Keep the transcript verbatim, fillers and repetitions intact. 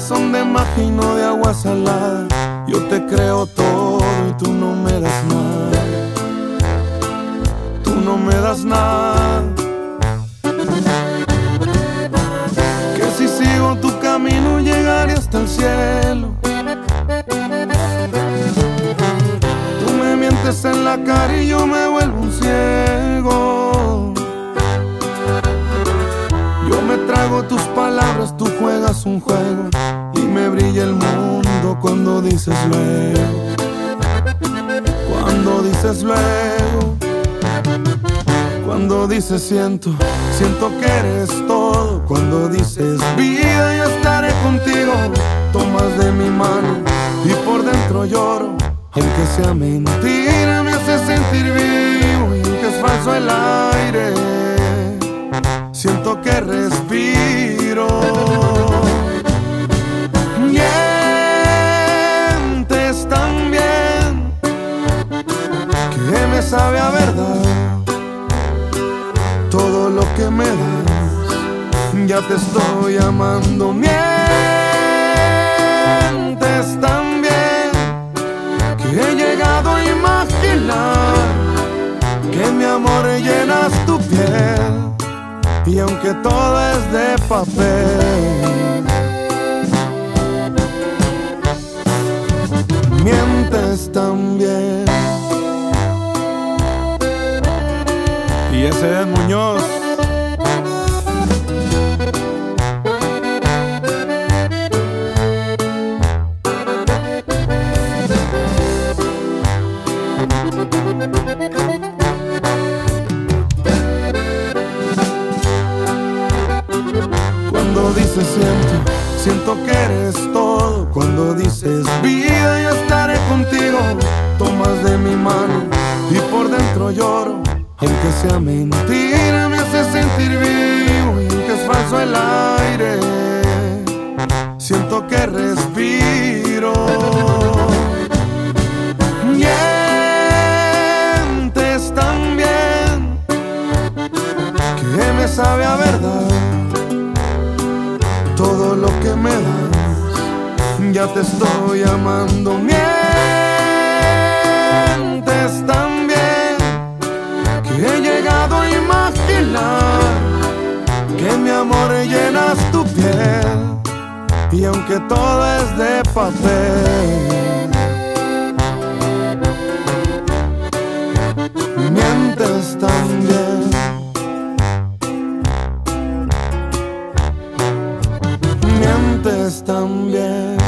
son de magia y no de agua salada. Yo te creo todo y tú no me das nada. Tú no me das nada. Que si sigo tu camino llegaré hasta el cielo. Tú me mientes en la cara y yo me vuelvo un ciego. Yo me trago tus palabras, tú juegas un juego y me brilla el mundo cuando dices luego. Cuando dices luego. Cuando dices siento, siento que eres todo. Cuando dices vida yo estaré contigo. Tomas de mi mano y por dentro lloro. Aunque sea mentira me hace sentir vivo. Y aunque es falso el aire, siento que respiro. Mientes tan bien que me sabe a verdad. Todo lo que me das, ya te estoy amando. Mientes tan bien que he llegado a imaginar que mi amor llenas tu piel. Y aunque todo es de papel, mientes tan bien. Y ese es Muñoz. Cuando dices siento, siento que eres todo. Cuando dices vida yo estaré contigo. Tomas de mi mano y por dentro lloro. Aunque sea mentira me hace sentir vivo. Y aunque es falso el aire, siento que respiro. Mientes tan bien que me sabe a verdad. Todo lo que me das, ya te estoy amando. Mientes tan bien que he llegado a imaginar que mi amor llenas tu piel. Y aunque todo es de papel, mientes tan bien. Mientes tan bien.